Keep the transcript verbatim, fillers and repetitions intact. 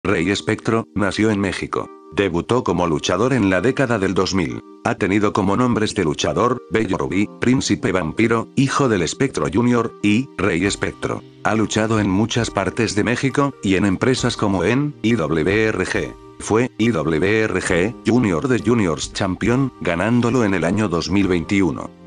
Rey Espectro, nació en México. Debutó como luchador en la década del dos mil. Ha tenido como nombres de luchador, Bello Rubí, Príncipe Vampiro, Hijo del Espectro Junior, y Rey Espectro. Ha luchado en muchas partes de México, y en empresas como en I W R G. Fue I W R G Junior de Juniors Champion, ganándolo en el año dos mil veintiuno.